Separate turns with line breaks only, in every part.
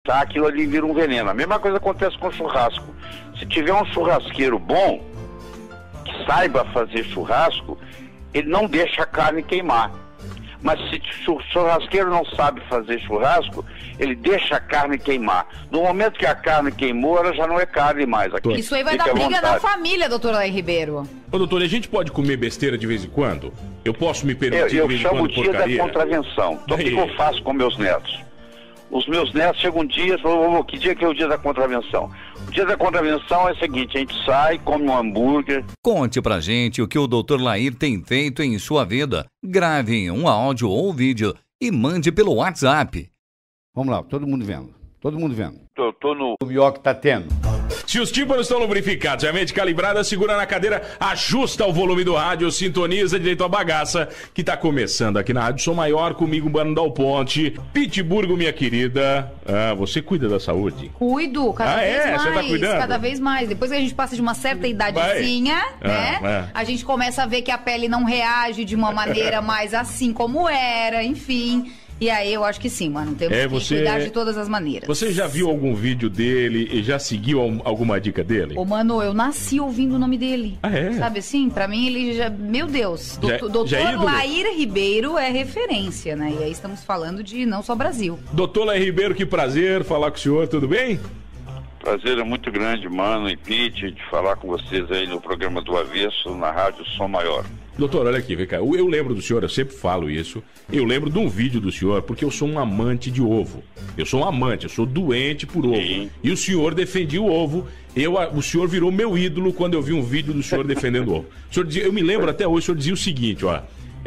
tá? Aquilo ali vira um veneno. A mesma coisa acontece com churrasco. Se tiver um churrasqueiro bom, que saiba fazer churrasco, ele não deixa a carne queimar. Mas se o churrasqueiro não sabe fazer churrasco, ele deixa a carne queimar. No momento que a carne queimou, ela já não é carne mais. Aqui,
isso aí vai dar briga na família, doutor Lair Ribeiro.
Ô, doutor, a gente pode comer besteira de vez em quando? Eu posso me permitir de vez em quando porcaria?
Eu chamo o dia da contravenção. Então o que eu faço com meus netos? Os meus netos chegam um dia e falam, que dia que é o dia da contravenção? O dia da contravenção é o seguinte, a gente sai, come um hambúrguer.
Conte pra gente o que o Dr. Lair tem feito em sua vida. Grave um áudio ou vídeo e mande pelo WhatsApp.
Vamos lá, todo mundo vendo. Todo mundo vendo.
Tô no...
O melhor que tá tendo.
Se os tímpanos estão lubrificados e a mente calibrada, segura na cadeira, ajusta o volume do rádio, sintoniza direito a bagaça, que tá começando aqui na Rádio Som Maior, comigo, Mano Dal Ponte. Pittsburgh, minha querida. Ah, você cuida da saúde?
Cuido, cada vez mais.
Você tá cuidando?
Cada vez mais. Depois que a gente passa de uma certa idadezinha, né? A gente começa a ver que a pele não reage de uma maneira mais assim como era, enfim... E aí eu acho que sim, mano, temos que cuidar de todas as maneiras.
Você já viu algum vídeo dele e já seguiu alguma dica dele?
Ô, mano, eu nasci ouvindo o nome dele.
Ah, é?
Sabe assim? Pra mim ele já... Meu Deus, doutor Lair Ribeiro é referência, né? E aí estamos falando de não só Brasil.
Doutor Lair Ribeiro, que prazer falar com o senhor, tudo bem?
Prazer é muito grande, Mano e Pete, de falar com vocês aí no programa do Avesso, na Rádio Som Maior.
Doutor, olha aqui, vem cá. Eu lembro do senhor, eu sempre falo isso. Eu lembro de um vídeo do senhor, porque eu sou um amante de ovo. Eu sou um amante, eu sou doente por ovo. Sim. E o senhor defendia o ovo. O senhor virou meu ídolo quando eu vi um vídeo do senhor defendendo o ovo. O senhor dizia, eu me lembro até hoje, o senhor dizia o seguinte, ó.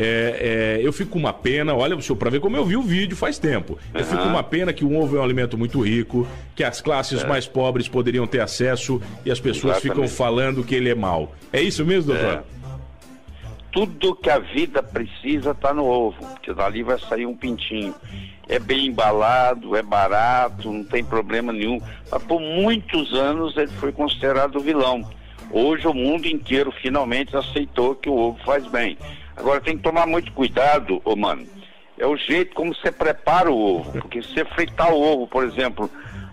Eu fico com uma pena, olha, senhor, pra ver como eu vi o vídeo faz tempo. Eu fico com uma pena que o ovo é um alimento muito rico, que as classes mais pobres poderiam ter acesso e as pessoas ficam falando que ele é mau. É isso mesmo, doutor?
Tudo que a vida precisa está no ovo, porque dali vai sair um pintinho. É bem embalado, é barato, não tem problema nenhum. Mas por muitos anos ele foi considerado vilão. Hoje o mundo inteiro finalmente aceitou que o ovo faz bem. Agora tem que tomar muito cuidado, mano. É o jeito como você prepara o ovo. Porque se você fritar o ovo, por exemplo,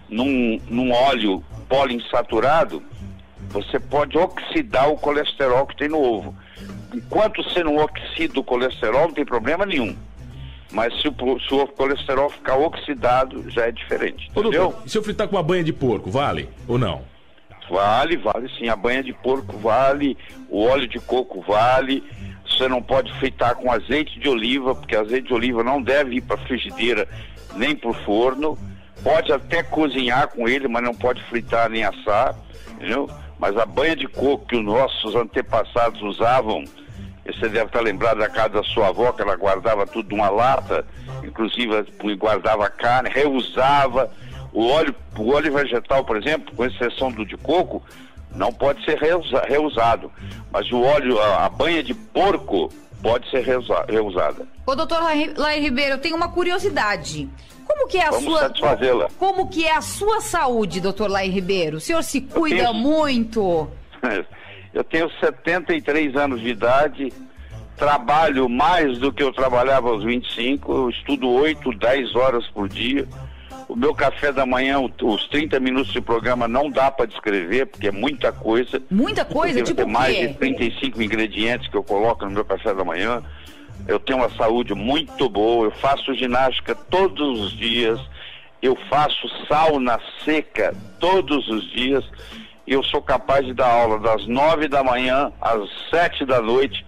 num óleo poliinsaturado, você pode oxidar o colesterol que tem no ovo. Enquanto você não oxida o colesterol, não tem problema nenhum. Mas se o colesterol ficar oxidado, já é diferente.
Ô, doutor, e se eu fritar com uma banha de porco, vale ou não?
Vale sim. A banha de porco vale, o óleo de coco vale. Você não pode fritar com azeite de oliva, porque azeite de oliva não deve ir para frigideira nem para o forno. Pode até cozinhar com ele, mas não pode fritar nem assar, entendeu? Mas a banha de coco que os nossos antepassados usavam, você deve estar lembrado da casa da sua avó, que ela guardava tudo numa lata, inclusive guardava a carne, reusava. O óleo vegetal, por exemplo, com exceção do de coco, não pode ser reusado. Mas o óleo, a banha de porco, pode ser reusada.
Ô, doutor Lair Ribeiro, eu tenho uma curiosidade. Como que é Como que é a sua saúde, doutor Lair Ribeiro? O senhor se cuida muito?
Eu tenho 73 anos de idade, trabalho mais do que eu trabalhava aos 25, eu estudo 8, 10 horas por dia. O meu café da manhã, os 30 minutos de programa não dá para descrever, porque é muita coisa.
Muita coisa? Tipo o quê?
Mais de 35 ingredientes que eu coloco no meu café da manhã. Eu tenho uma saúde muito boa, eu faço ginástica todos os dias, eu faço sauna seca todos os dias, e eu sou capaz de dar aula das 9 da manhã às 7 da noite,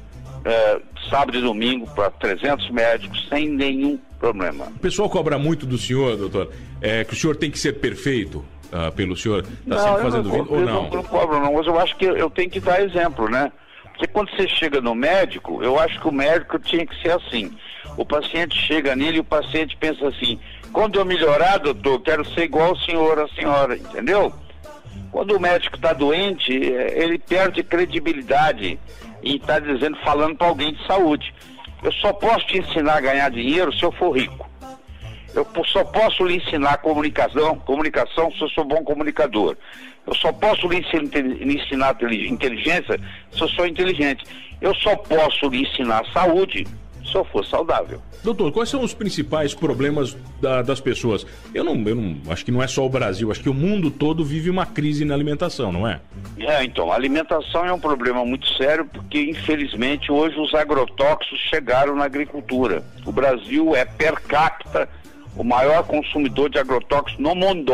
sábado e domingo, para 300 médicos, sem nenhum problema.
O pessoal cobra muito do senhor, doutor, que o senhor tem que ser perfeito pelo senhor, sempre fazendo vídeo, ou não?
Eu não cobro não, mas eu acho que eu tenho que dar exemplo, né? Porque quando você chega no médico, eu acho que o médico tinha que ser assim. O paciente chega nele e o paciente pensa assim, quando eu melhorar, doutor, quero ser igual o senhor, a senhora, entendeu? Quando o médico está doente, ele perde credibilidade e está falando para alguém de saúde. Eu só posso te ensinar a ganhar dinheiro se eu for rico. Eu só posso lhe ensinar comunicação se eu sou bom comunicador. Eu só posso lhe ensinar inteligência se eu sou inteligente. Eu só posso lhe ensinar saúde se eu for saudável.
Doutor, quais são os principais problemas das pessoas? Eu não acho que não é só o Brasil, acho que o mundo todo vive uma crise na alimentação, não é?
Então, a alimentação é um problema muito sério porque, infelizmente, hoje os agrotóxicos chegaram na agricultura. O Brasil é, per capita, o maior consumidor de agrotóxicos no mundo.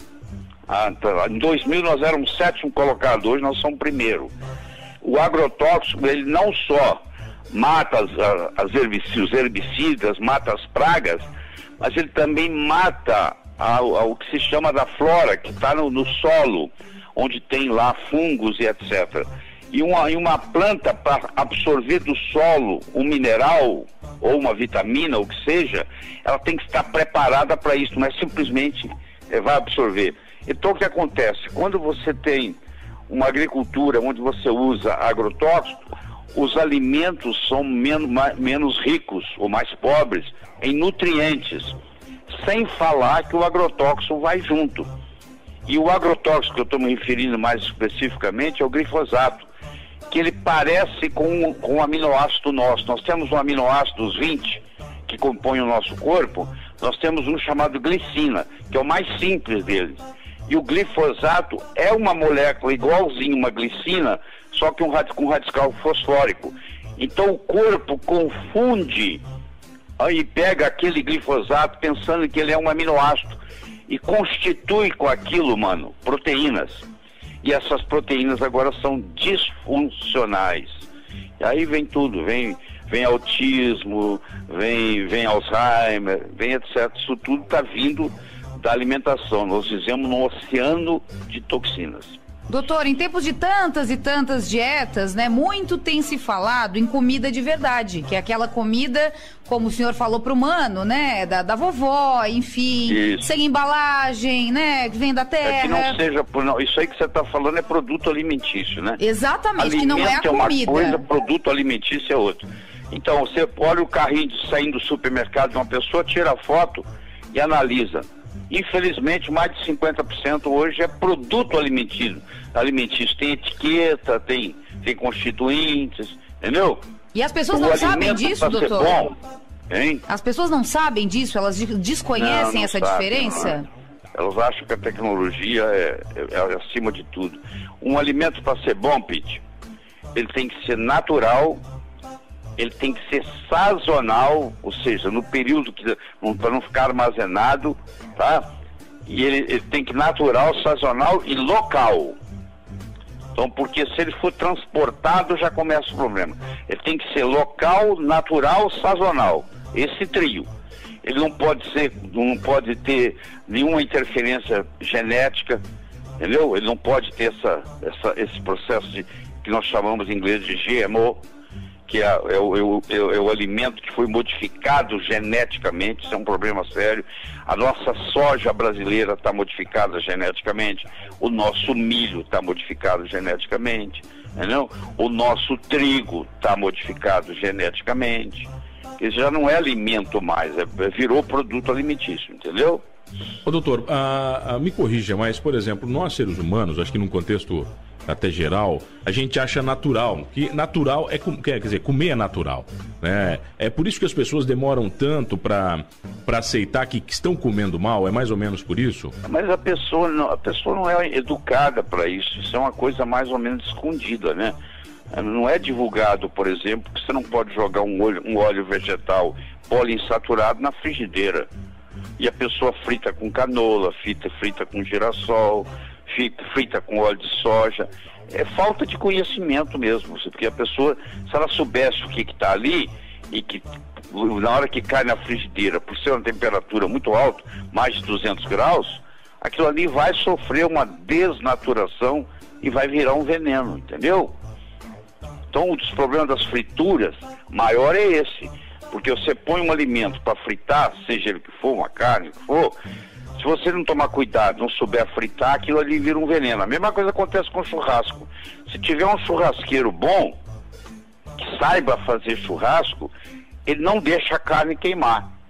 Em 2000 nós éramos 7º colocado, hoje nós somos primeiro. O agrotóxico, ele não só mata os herbicidas, mata as pragas, mas ele também mata o que se chama da flora, que está no solo, onde tem lá fungos e etc. E uma planta, para absorver do solo um mineral ou uma vitamina, ou o que seja, ela tem que estar preparada para isso, não é simplesmente vai absorver. Então o que acontece? Quando você tem uma agricultura onde você usa agrotóxico, os alimentos são menos ricos ou mais pobres em nutrientes, sem falar que o agrotóxico vai junto. E o agrotóxico que eu estou me referindo mais especificamente é o glifosato, que ele parece com um aminoácido nosso. Nós temos um aminoácido, os 20, que compõem o nosso corpo, nós temos um chamado glicina, que é o mais simples deles. E o glifosato é uma molécula igualzinho uma glicina, só que com radical fosfórico. Então o corpo confunde e pega aquele glifosato pensando que ele é um aminoácido e constitui com aquilo, mano, proteínas. E essas proteínas agora são disfuncionais. E aí vem tudo, vem autismo, vem Alzheimer, vem etc. Isso tudo está vindo da alimentação. Nós vivemos num oceano de toxinas.
Doutor, em tempos de tantas e tantas dietas, né, muito tem se falado em comida de verdade, que é aquela comida, como o senhor falou pro mano, né, da vovó, enfim, isso, sem embalagem, né, que vem da terra.
Que não seja, não, isso aí que você está falando é produto alimentício, né?
Exatamente, alimento que não é a comida.
É uma coisa, produto alimentício é outra. Então, você olha o carrinho saindo do supermercado de uma pessoa, tira a foto e analisa. Infelizmente, mais de 50% hoje é produto alimentício. Tem etiqueta, tem constituintes, entendeu?
E as pessoas não sabem disso, doutor?
Bom, hein?
As pessoas não sabem disso? Elas desconhecem essa diferença?
Não. Elas acham que a tecnologia é acima de tudo. Um alimento para ser bom, Pete, ele tem que ser natural, ele tem que ser sazonal, ou seja, no período para não ficar armazenado, tá? E ele tem que natural, sazonal e local. Então, porque se ele for transportado, já começa o problema. Ele tem que ser local, natural, sazonal. Esse trio. Ele não pode ter nenhuma interferência genética, entendeu? Ele não pode ter esse processo que nós chamamos em inglês de GMO, que é o alimento que foi modificado geneticamente. Isso é um problema sério. A nossa soja brasileira está modificada geneticamente, o nosso milho está modificado geneticamente, entendeu? O nosso trigo está modificado geneticamente. Isso já não é alimento mais, virou produto alimentício, entendeu?
Ô doutor, me corrija, mas, por exemplo, nós seres humanos, acho que num contexto até geral, a gente acha natural, que natural quer dizer, comer é natural, né? É por isso que as pessoas demoram tanto para aceitar que estão comendo mal, é mais ou menos por isso?
Mas a pessoa não é educada para isso é uma coisa mais ou menos escondida, né? Não é divulgado, por exemplo, que você não pode jogar um óleo vegetal poliinsaturado na frigideira. E a pessoa frita com canola, frita com girassol, frita com óleo de soja. É falta de conhecimento mesmo, porque a pessoa, se ela soubesse o que está ali, e que na hora que cai na frigideira, por ser uma temperatura muito alta, mais de 200 graus, aquilo ali vai sofrer uma desnaturação e vai virar um veneno, entendeu? Então, um dos problemas das frituras maior é esse, porque você põe um alimento para fritar, seja ele que for, uma carne, que for, se você não tomar cuidado, não souber fritar, aquilo ali vira um veneno. A mesma coisa acontece com churrasco. Se tiver um churrasqueiro bom, que saiba fazer churrasco, ele não deixa a carne queimar.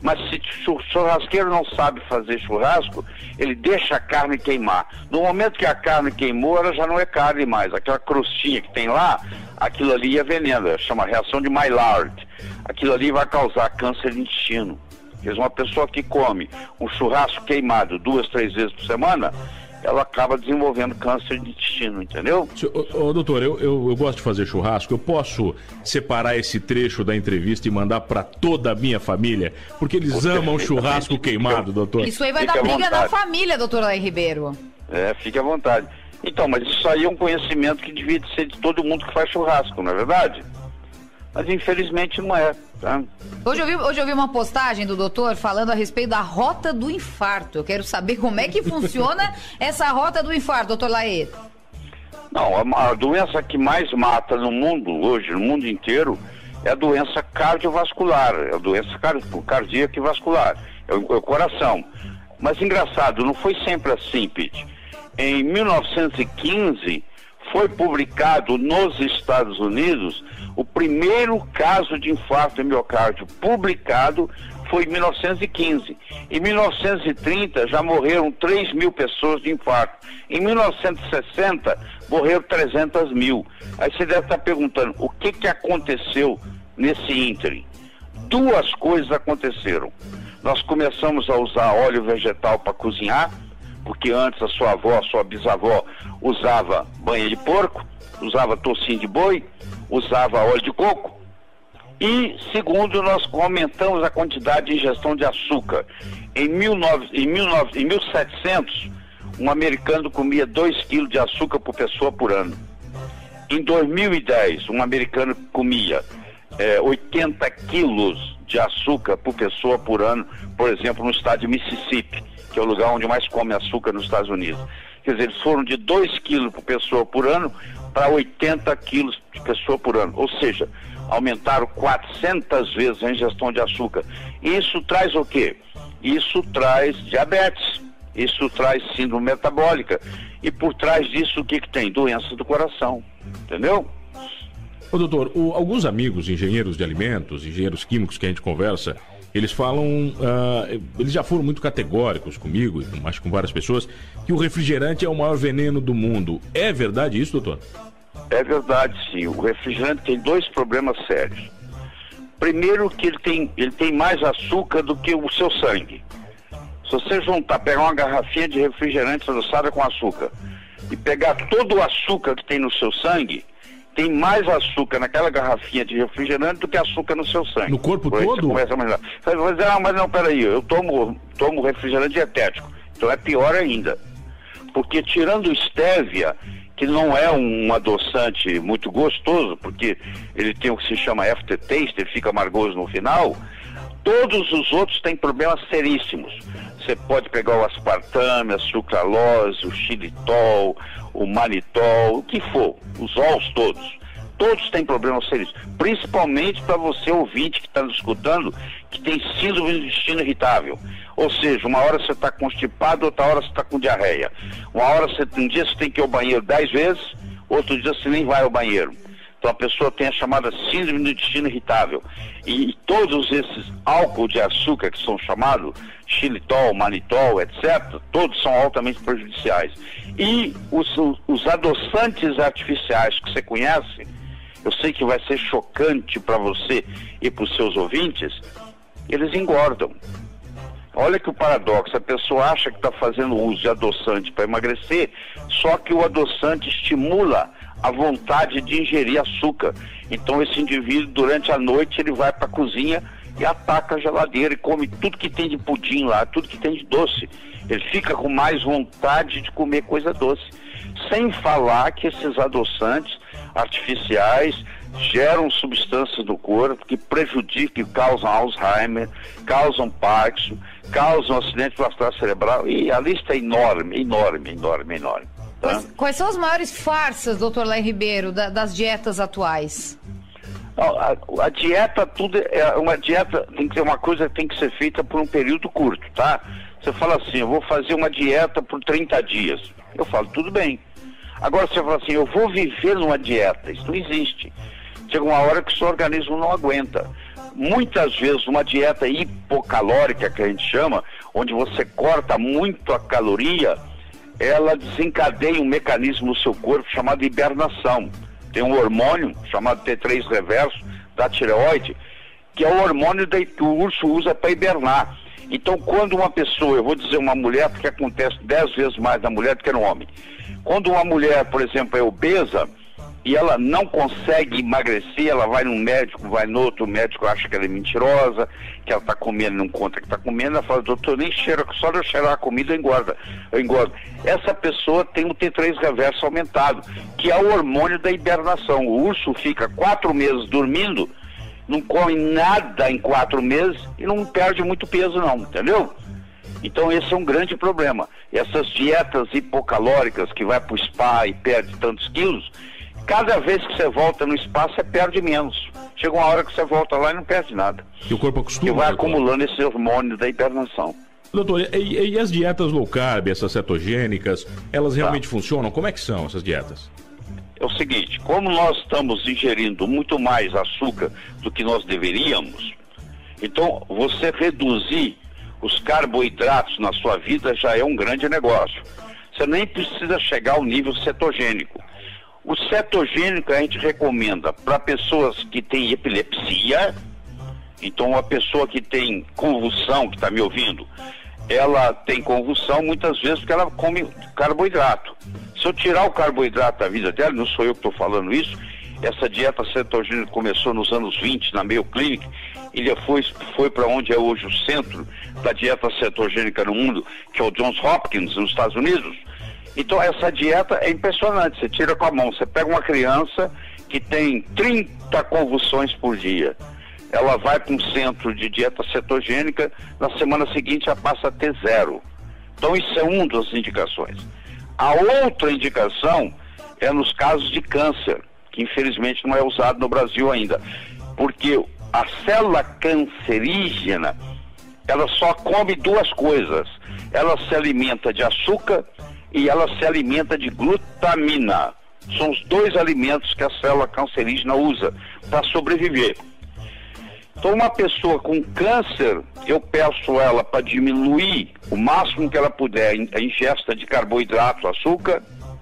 Mas se o churrasqueiro não sabe fazer churrasco, ele deixa a carne queimar. No momento que a carne queimou, ela já não é carne mais. Aquela crostinha que tem lá, aquilo ali é veneno, chama reação de Maillard. Aquilo ali vai causar câncer de intestino. Uma pessoa que come um churrasco queimado 2, 3 vezes por semana, ela acaba desenvolvendo câncer de intestino, entendeu?
Doutor, eu gosto de fazer churrasco. Eu posso separar esse trecho da entrevista e mandar para toda a minha família? Porque eles amam churrasco queimado, doutor.
Isso aí vai dar briga na família, doutor Lair Ribeiro.
Fique à vontade. Então, mas isso aí é um conhecimento que devia ser de todo mundo que faz churrasco, não é verdade? Mas infelizmente não é, tá?
Hoje eu vi uma postagem do doutor falando a respeito da rota do infarto. Eu quero saber como é que funciona essa rota do infarto, doutor Lair.
Não, a doença que mais mata no mundo hoje, no mundo inteiro, é a doença cardiovascular, é a doença cardíaca e vascular, é o coração. Mas engraçado, não foi sempre assim, Pete. Em 1915, foi publicado nos Estados Unidos o primeiro caso de infarto de miocárdio publicado foi em 1915. Em 1930 já morreram 3 mil pessoas de infarto. Em 1960 morreram 300 mil. Aí você deve estar perguntando, o que aconteceu nesse ínterim? 2 coisas aconteceram. Nós começamos a usar óleo vegetal para cozinhar, porque antes a sua avó, a sua bisavó usava banha de porco, usava tocinho de boi, usava óleo de coco. E segundo, nós aumentamos a quantidade de ingestão de açúcar. Em 1700, um americano comia 2 quilos de açúcar por pessoa por ano. Em 2010, um americano comia 80 quilos de açúcar por pessoa por ano, por exemplo, no estado de Mississippi, que é o lugar onde mais come açúcar nos Estados Unidos. Quer dizer, eles foram de 2 quilos por pessoa por ano para 80 quilos de pessoa por ano. Ou seja, aumentaram 400 vezes a ingestão de açúcar. Isso traz o quê? Isso traz diabetes, isso traz síndrome metabólica. E por trás disso, o que tem? Doença do coração. Entendeu?
Ô, doutor, alguns amigos, engenheiros de alimentos, engenheiros químicos que a gente conversa, eles falam, eles já foram muito categóricos comigo, e acho que com várias pessoas, que o refrigerante é o maior veneno do mundo. É verdade isso, doutor?
É verdade, sim. O refrigerante tem 2 problemas sérios. Primeiro que ele tem mais açúcar do que o seu sangue. Se você pegar uma garrafinha de refrigerante adoçada com açúcar e pegar todo o açúcar que tem no seu sangue, tem mais açúcar naquela garrafinha de refrigerante do que açúcar no seu sangue.
No corpo todo?
Você vai dizer, mas não, peraí, eu tomo refrigerante dietético. Então é pior ainda. Porque tirando o stevia, que não é um adoçante muito gostoso, porque ele tem o que se chama aftertaste, ele fica amargoso no final, todos os outros têm problemas seríssimos. Você pode pegar o aspartame, a sucralose, o xilitol, o manitol, o que for, os óleos todos têm problemas seríssimos, principalmente para você ouvinte que está nos escutando, que tem síndrome do intestino irritável. Ou seja, uma hora você está constipado, outra hora você está com diarreia. Um dia você tem que ir ao banheiro 10 vezes, outro dia você nem vai ao banheiro. Então a pessoa tem a chamada síndrome do intestino irritável. E todos esses álcool de açúcar que são chamados, xilitol, manitol, etc., todos são altamente prejudiciais. E os adoçantes artificiais que você conhece, eu sei que vai ser chocante para você e para os seus ouvintes, eles engordam. Olha que o paradoxo, a pessoa acha que está fazendo uso de adoçante para emagrecer, só que o adoçante estimula a vontade de ingerir açúcar. Então esse indivíduo, durante a noite, ele vai para a cozinha e ataca a geladeira e come tudo que tem de pudim lá, tudo que tem de doce. Ele fica com mais vontade de comer coisa doce. Sem falar que esses adoçantes artificiais geram substâncias no corpo que prejudicam e causam Alzheimer, causam Parkinson, causam acidente vascular cerebral, e a lista é enorme. Tá?
Quais são as maiores farsas, doutor Lair Ribeiro, das dietas atuais?
A dieta, uma dieta tem que ser uma coisa que tem que ser feita por um período curto, tá? Você fala assim, eu vou fazer uma dieta por 30 dias. Eu falo, tudo bem. Agora você fala assim, eu vou viver numa dieta. Isso não existe. Chega uma hora que o seu organismo não aguenta. muitas vezes uma dieta hipocalórica, que a gente chama, onde você corta muito a caloria, ela desencadeia um mecanismo no seu corpo chamado hibernação. Tem um hormônio chamado T3 reverso da tireoide, que é o hormônio que o urso usa para hibernar. Então, quando uma pessoa, eu vou dizer uma mulher, porque acontece 10 vezes mais na mulher do que no homem. Quando uma mulher, por exemplo, é obesa e ela não consegue emagrecer, ela vai num médico, vai no outro, o médico acha que ela é mentirosa, que ela está comendo, não conta que está comendo, ela fala, doutor, nem cheira, só de eu cheirar a comida eu engordo. Essa pessoa tem o T3 reverso aumentado, que é o hormônio da hibernação. O urso fica 4 meses dormindo, não come nada em 4 meses e não perde muito peso não, entendeu? Então esse é um grande problema. Essas dietas hipocalóricas que vai para o spa e perde tantos quilos, cada vez que você volta no spa, você perde menos. Chega uma hora que você volta lá e não perde nada.
E o corpo acostuma.
E vai acumulando esse hormônio da hibernação.
Doutor, e as dietas low carb, essas cetogênicas, elas realmente funcionam? Como é que são essas dietas?
É o seguinte, como nós estamos ingerindo muito mais açúcar do que nós deveríamos, então você reduzir os carboidratos na sua vida já é um grande negócio. Você nem precisa chegar ao nível cetogênico. O cetogênico a gente recomenda para pessoas que têm epilepsia. Então uma pessoa que tem convulsão, que está me ouvindo, ela tem convulsão muitas vezes porque ela come carboidrato. Se eu tirar o carboidrato da vida dela, não sou eu que estou falando isso, essa dieta cetogênica começou nos anos 20 na Mayo Clinic, e foi para onde é hoje o centro da dieta cetogênica no mundo, que é o Johns Hopkins, nos Estados Unidos. Então essa dieta é impressionante, você tira com a mão, você pega uma criança que tem 30 convulsões por dia, ela vai para um centro de dieta cetogênica, na semana seguinte ela passa a ter 0. Então isso é uma das indicações. A outra indicação é nos casos de câncer, que infelizmente não é usado no Brasil ainda, porque a célula cancerígena, ela só come 2 coisas, ela se alimenta de açúcar e ela se alimenta de glutamina. São os 2 alimentos que a célula cancerígena usa para sobreviver. Então uma pessoa com câncer, eu peço ela para diminuir o máximo que ela puder a ingesta de carboidrato, açúcar,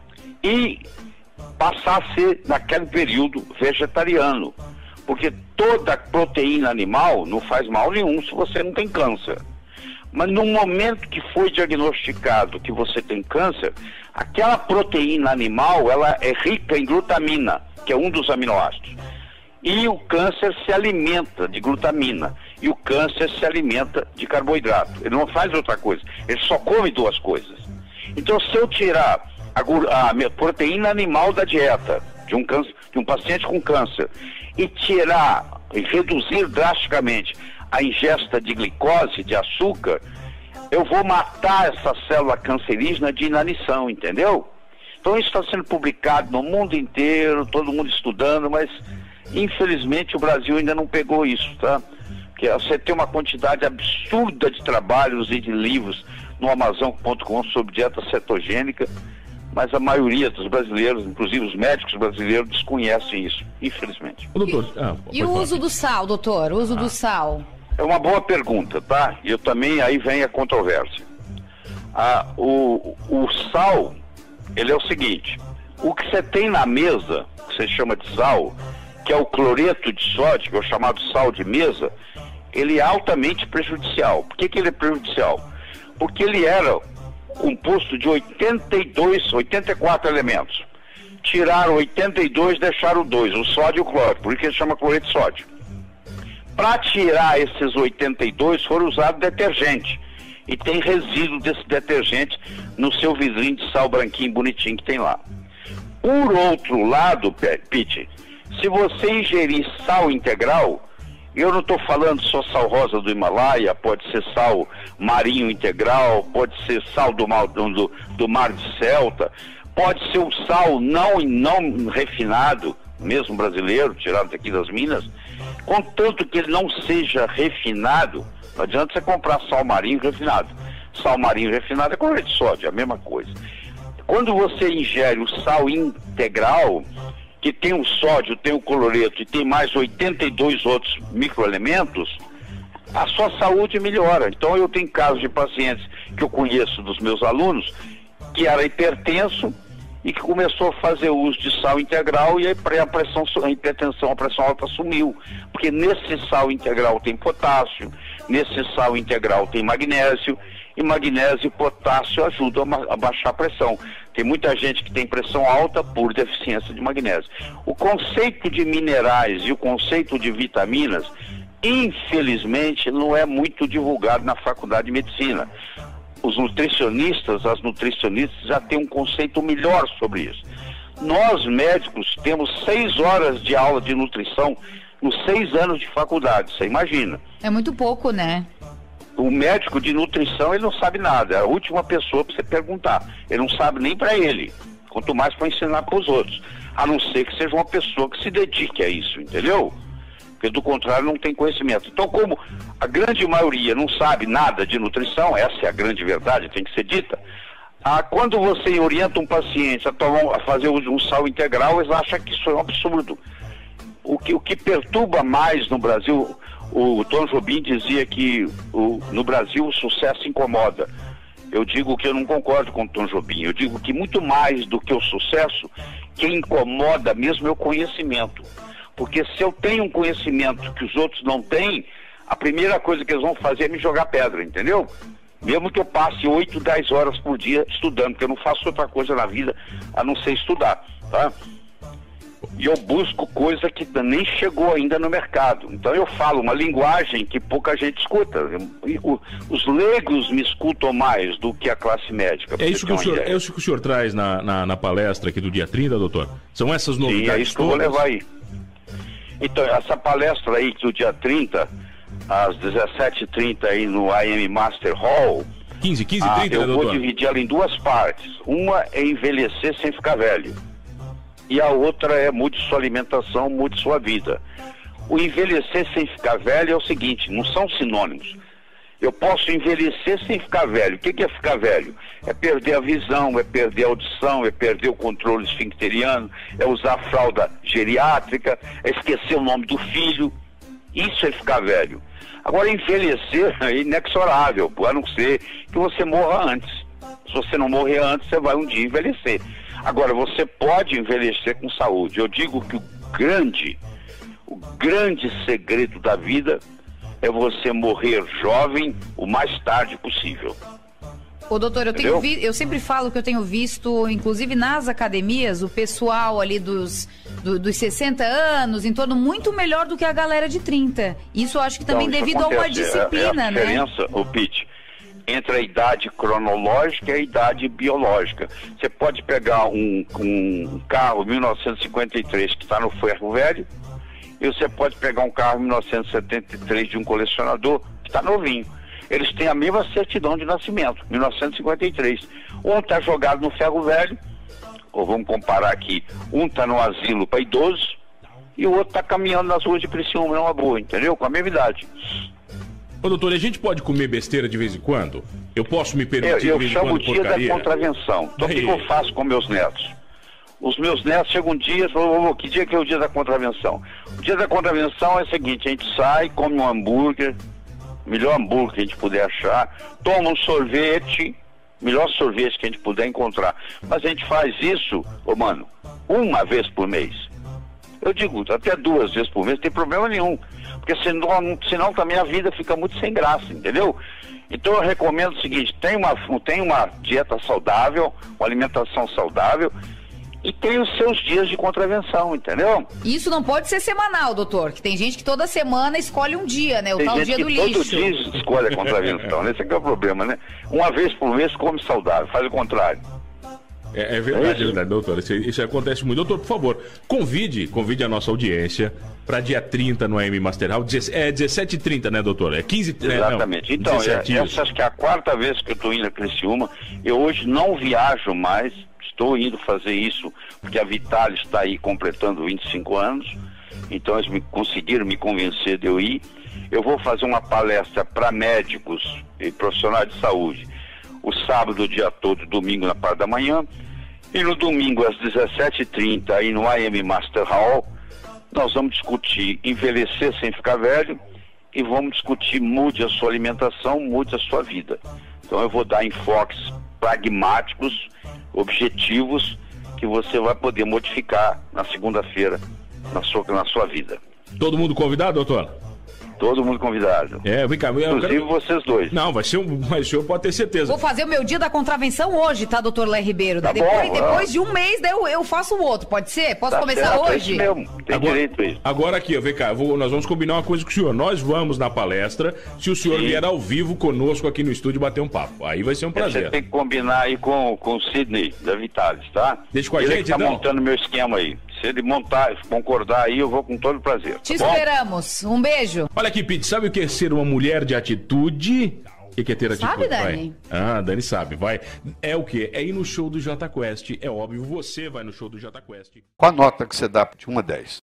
e passar a ser, naquele período, vegetariano. Porque toda proteína animal não faz mal nenhum se você não tem câncer. Mas no momento que foi diagnosticado que você tem câncer, aquela proteína animal, ela é rica em glutamina, que é um dos aminoácidos. E o câncer se alimenta de glutamina. E o câncer se alimenta de carboidrato. Ele não faz outra coisa. Ele só come 2 coisas. Então, se eu tirar a proteína animal da dieta de um paciente com câncer e reduzir drasticamente a ingesta de glicose, de açúcar, eu vou matar essa célula cancerígena de inanição, entendeu? Então isso está sendo publicado no mundo inteiro, todo mundo estudando, mas infelizmente o Brasil ainda não pegou isso, tá? Porque você tem uma quantidade absurda de trabalhos e de livros no Amazon.com sobre dieta cetogênica, mas a maioria dos brasileiros, inclusive os médicos brasileiros, desconhecem isso, infelizmente.
Doutor, e o uso do sal, doutor? O uso do sal?
É uma boa pergunta, tá? E eu também, aí vem a controvérsia. O sal, ele é o seguinte, o que você tem na mesa, que você chama de sal, que é o cloreto de sódio, que é o chamado sal de mesa, ele é altamente prejudicial. Por que ele é prejudicial? Porque ele era composto de 84 elementos. Tiraram 82, deixaram 2, o sódio e o cloro, por isso ele chama cloreto de sódio. Para tirar esses 82 foram usados detergente. E tem resíduo desse detergente no seu vidrinho de sal branquinho, bonitinho que tem lá. Por outro lado, Pete, se você ingerir sal integral, eu não estou falando só sal rosa do Himalaia, pode ser sal marinho integral, pode ser sal do mar de Celta, pode ser um sal não refinado, mesmo brasileiro, tirado daqui das minas, contanto que ele não seja refinado. Não adianta você comprar sal marinho refinado. Sal marinho refinado é cloreto de sódio, é a mesma coisa. Quando você ingere o sal integral, que tem o sódio, tem o cloreto e tem mais 82 outros microelementos, a sua saúde melhora. Então eu tenho casos de pacientes que eu conheço dos meus alunos que era hipertenso e que começou a fazer uso de sal integral e a hipertensão, a pressão alta sumiu. Porque nesse sal integral tem potássio, nesse sal integral tem magnésio, e magnésio e potássio ajudam a baixar a pressão. Tem muita gente que tem pressão alta por deficiência de magnésio. O conceito de minerais e o conceito de vitaminas, infelizmente, não é muito divulgado na faculdade de medicina. Os nutricionistas, as nutricionistas já têm um conceito melhor sobre isso. Nós, médicos, temos 6 horas de aula de nutrição nos 6 anos de faculdade, você imagina.
É muito pouco, né?
O médico de nutrição, ele não sabe nada, é a última pessoa para você perguntar. Ele não sabe nem para ele, quanto mais para ensinar para os outros. A não ser que seja uma pessoa que se dedique a isso, entendeu? Porque do contrário não tem conhecimento. Então, como a grande maioria não sabe nada de nutrição, essa é a grande verdade, tem que ser dita, quando você orienta um paciente a fazer uso de um sal integral, eles acham que isso é um absurdo. O que perturba mais no Brasil, o Tom Jobim dizia que no Brasil o sucesso incomoda. Eu digo que eu não concordo com o Tom Jobim, eu digo que muito mais do que o sucesso, quem incomoda mesmo é o conhecimento. Porque se eu tenho um conhecimento que os outros não têm, a primeira coisa que eles vão fazer é me jogar pedra, entendeu? Mesmo que eu passe 8, 10 horas por dia estudando, porque eu não faço outra coisa na vida a não ser estudar, tá? E eu busco coisa que nem chegou ainda no mercado. Então eu falo uma linguagem que pouca gente escuta. Os leigos me escutam mais do que a classe médica.
É isso que o senhor traz na palestra aqui do dia 30, doutor? São essas novidades?
Sim, é isso que eu vou levar aí. Então, essa palestra aí do dia 30, às 17h30 aí no AM Master Hall,
15h30,
eu
doutor?
vou dividir ela em 2 partes. Uma é envelhecer sem ficar velho. E a outra é mude sua alimentação, mude sua vida. O envelhecer sem ficar velho é o seguinte, não são sinônimos. Eu posso envelhecer sem ficar velho. O que é ficar velho? É perder a visão, é perder a audição, é perder o controle esfincteriano, é usar fralda geriátrica, é esquecer o nome do filho. Isso é ficar velho. Agora, envelhecer é inexorável, a não ser que você morra antes. Se você não morrer antes, você vai um dia envelhecer. Agora, você pode envelhecer com saúde. Eu digo que o grande segredo da vida é você morrer jovem o mais tarde possível.
Ô, doutor, eu sempre falo que eu tenho visto, inclusive nas academias, o pessoal ali dos 60 anos, em torno muito melhor do que a galera de 30. Isso eu acho que também devido a uma disciplina, né?
A diferença, ô Pete, entre a idade cronológica e a idade biológica. Você pode pegar um carro 1953 que está no ferro velho, e você pode pegar um carro 1973 de um colecionador que está novinho. Eles têm a mesma certidão de nascimento, 1953. Um está jogado no ferro velho, ou vamos comparar aqui, um está no asilo para idosos e o outro está caminhando nas ruas de Criciúma, numa boa, entendeu? Com a mesma idade.
Ô, doutor, a gente pode comer besteira de vez em quando? Eu posso me permitir
eu
de vez em
chamo
quando
o dia
porcaria?
da contravenção. Então o que eu faço com meus netos? Os meus netos chegam um dia e falam, que dia que é o dia da contravenção? O dia da contravenção é o seguinte, a gente sai, come um hambúrguer, melhor hambúrguer que a gente puder achar, toma um sorvete, melhor sorvete que a gente puder encontrar. Mas a gente faz isso, mano, uma vez por mês. Eu digo, até 2 vezes por mês, não tem problema nenhum. Porque senão também a vida fica muito sem graça, entendeu? Então eu recomendo o seguinte, tem uma dieta saudável, uma alimentação saudável, e tem os seus dias de contravenção, entendeu?
Isso não pode ser semanal, doutor, que tem gente que toda semana escolhe um dia, né? O tal dia do lixo.
Todo dia escolhe a contravenção, esse é o problema, né? Uma vez por mês come saudável, faz o contrário.
É verdade, doutor. Isso acontece muito. Doutor, por favor, convide a nossa audiência para dia 30 no AM Master Hall. É 17h30, né, doutor? É 15...
Exatamente.
Não,
então,
17,
essa acho que é a 4ª vez que eu estou indo a Criciúma. Eu hoje não viajo mais, estou indo fazer isso porque a Vitale está aí completando 25 anos. Então eles conseguiram me convencer de eu ir. Eu vou fazer uma palestra para médicos e profissionais de saúde o sábado o dia todo, domingo na parte da manhã, E no domingo, às 17h30, aí no AM Master Hall, nós vamos discutir envelhecer sem ficar velho e vamos discutir mude a sua alimentação, mude a sua vida. Então eu vou dar enfoques pragmáticos, objetivos, que você vai poder modificar na segunda-feira na sua vida.
Todo mundo convidado, doutor?
Todo mundo convidado.
Vem cá.
Inclusive vocês dois.
Não, mas o senhor pode ter certeza.
Vou fazer o meu dia da contravenção hoje, tá, doutor Léo Ribeiro?
Tá
depois de um mês, eu faço o outro, pode ser? Posso começar
certo,
hoje?
É isso mesmo, tem direito a isso.
Agora aqui, vem cá, nós vamos combinar uma coisa com o senhor. Nós vamos na palestra, se o senhor vier ao vivo conosco aqui no estúdio bater um papo. Aí vai ser um prazer.
Você tem que combinar aí com o Sidney, da Vitalis, tá?
Deixa com a
ele
gente,
tá
então.
Montando meu esquema aí. Se ele montar, concordar aí, eu vou com todo prazer.
Te esperamos. Um beijo.
Olha aqui, Pete, sabe o que é ser uma mulher de atitude? O que é ter atitude?
Sabe, Dani?
Dani sabe, vai. É o quê? É ir no show do Jota Quest. É óbvio, você vai no show do Jota Quest.
Qual a nota que você dá de 1 a 10?